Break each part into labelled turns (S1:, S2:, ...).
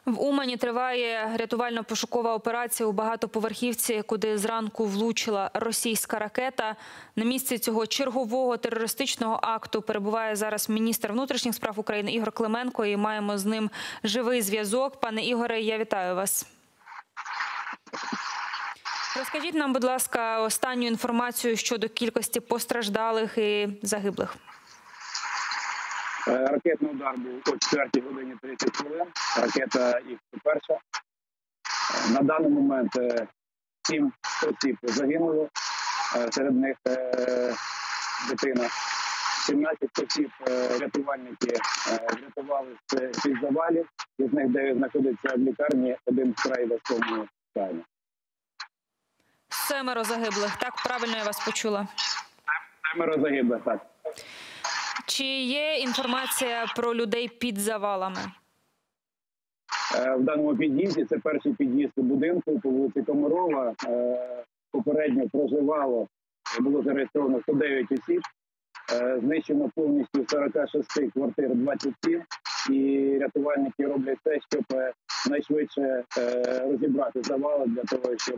S1: В Умані триває рятувально-пошукова операція у багатоповерхівці, куди зранку влучила російська ракета. На місці цього чергового терористичного акту перебуває зараз міністр внутрішніх справ України Ігор Клименко, і маємо з ним живий зв'язок. Пане Ігоре, я вітаю вас. Розкажіть нам, будь ласка, останню інформацію щодо кількості постраждалих і загиблих.
S2: Ракетний удар був о 4 годині 30 хвилин. Ракета Х-1. На даний момент 7 осіб загинуло, серед них дитина. 17 осіб рятувальники врятували з завалів, із них 9 знаходиться в лікарні, 1 в вкрай важкому стані.
S1: 7 загиблих, так? Правильно я вас почула?
S2: 7 загиблих, так.
S1: Чи є інформація про людей під завалами?
S2: В даному під'їзді, це перший під'їзд будинку по вулиці Комарова, попередньо проживало, було зареєстровано 109 осіб, знищено повністю 46 квартир 27, і рятувальники роблять все, щоб найшвидше розібрати завали для того, щоб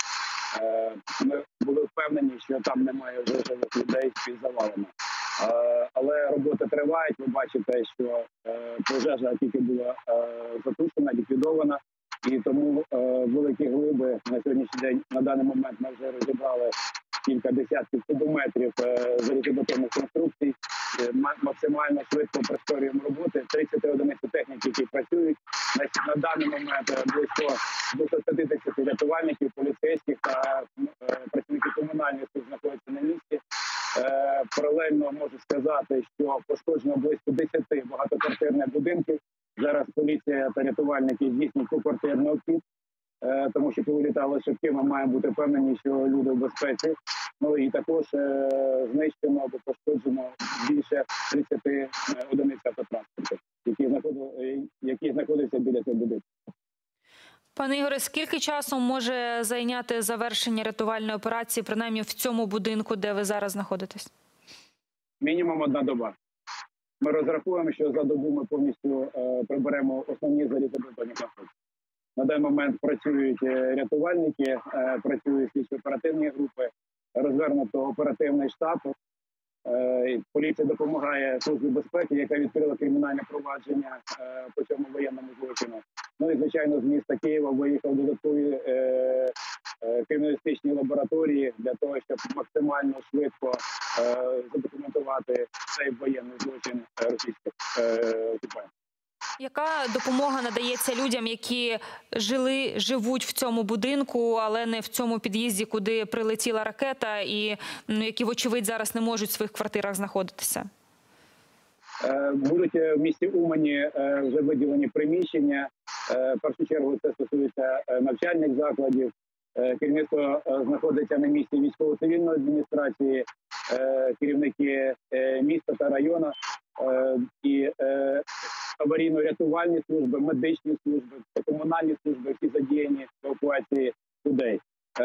S2: ми були впевнені, що там немає вже живих людей під завалами. Але роботи тривають, ви бачите, що пожежа тільки була затушена, ліквідована, і тому великі глиби на сьогоднішній день, на даний момент ми вже розібрали кілька десятків кубометрів залізобетонних конструкцій, максимально швидко прискорюємо роботи, 30 одиниць техніки, які працюють. На даний момент близько 250 рятувальників, поліцейських та працівників комунальних служб знаходяться на місці. Паралельно можу сказати, що пошкоджено близько 10 багатоквартирних будинків. Зараз поліція та рятувальники здійснюють поквартирний обхід, тому що коли літали шибки, ми маємо бути впевнені, що люди в безпеці. Ну і також знищено або пошкоджено більше 30 одиниць автотранспорту, які знаходяться біля цих будинків.
S1: Пане Ігоре, скільки часу може зайняти завершення рятувальної операції, принаймні в цьому будинку, де ви зараз знаходитесь?
S2: Мінімум 1 доба. Ми розраховуємо, що за добу ми повністю приберемо основні залізобетонні конструкції. На даний момент працюють рятувальники, працюють слідчо-оперативні групи, розвернуто оперативний штаб. Поліція допомагає Службі безпеки, яка відкрила кримінальне провадження по цьому воєнному злочину. Ну і, звичайно, з міста Києва виїхав додаткові криміналістичні лабораторії для того, щоб максимально швидко задокументувати цей воєнний злочин російських окупантів.
S1: Яка допомога надається людям, які живуть в цьому будинку, але не в цьому під'їзді, куди прилетіла ракета, і які, вочевидь, зараз не можуть в своїх квартирах знаходитися?
S2: Будуть в місті Умані вже виділені приміщення. В першу чергу це стосується навчальних закладів. Керівництво знаходиться на місці військово-цивільної адміністрації, керівники міста та району і аварійно-рятувальні служби, медичні служби, комунальні служби, всі задіяні в евакуації людей.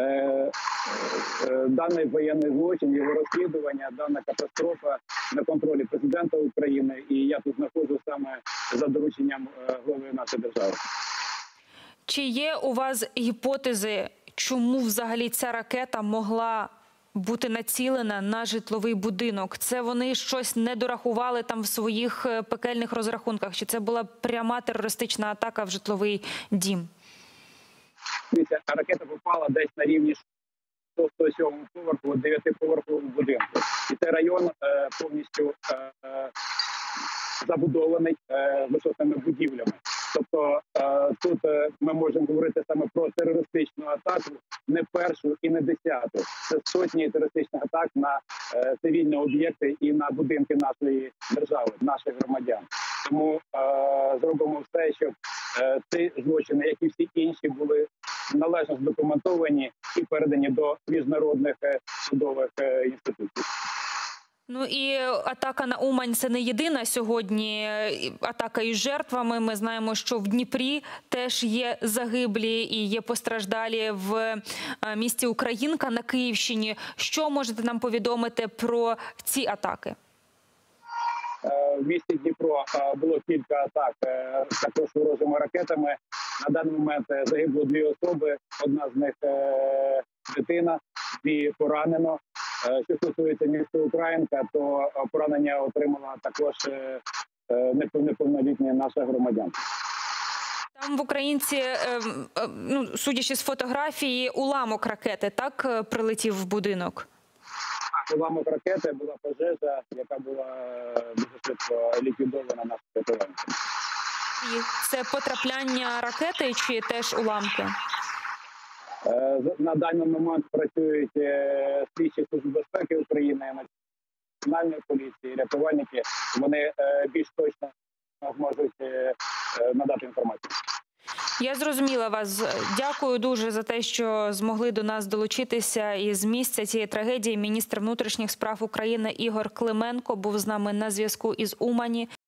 S2: Даний воєнний злочин, його розслідування, дана катастрофа на контролі президента України, і я тут знаходжусь саме за дорученням голови нашої держави.
S1: Чи є у вас гіпотези, чому взагалі ця ракета могла бути націлена на житловий будинок? Це вони щось не дорахували там в своїх пекельних розрахунках? Чи це була пряма терористична атака в житловий дім?
S2: Ракета попала десь на рівні 6-7 поверху, 9-поверхового будинку. І цей район повністю забудований висотними будівлями. Тобто тут ми можемо говорити саме про терористичну атаку, не першу і не 10-ту. Це сотні терористичних атак на цивільні об'єкти і на будинки нашої держави, наших громадян. Тому зробимо все, щоб ці злочини, як і всі інші, були належно здокументовані і передані до міжнародних судових інституцій.
S1: Ну і атака на Умань – це не єдина сьогодні атака із жертвами. Ми знаємо, що в Дніпрі теж є загиблі і є постраждалі в місті Українка на Київщині. Що можете нам повідомити про ці атаки?
S2: В місті Дніпро було кілька атак також ворожими ракетами. На даний момент загибло 2 особи, одна з них дитина, 2 поранено. Що стосується міста Українка, то поранення отримала також неповнолітня наша громадянка.
S1: Там в Українці, судячи з фотографії, уламок ракети, так, прилетів в будинок?
S2: Уламок ракети, була пожежа, яка була дуже швидко ліквідована нашими рятувальниками.
S1: І це потрапляння ракети чи теж уламки?
S2: На даний момент працюють слідчі Служби безпеки України, Національної поліції, рятувальники. Вони більш точно можуть надати інформацію.
S1: Я зрозуміла вас. Дякую дуже за те, що змогли до нас долучитися. Із місця цієї трагедії міністр внутрішніх справ України Ігор Клименко був з нами на зв'язку із Умані.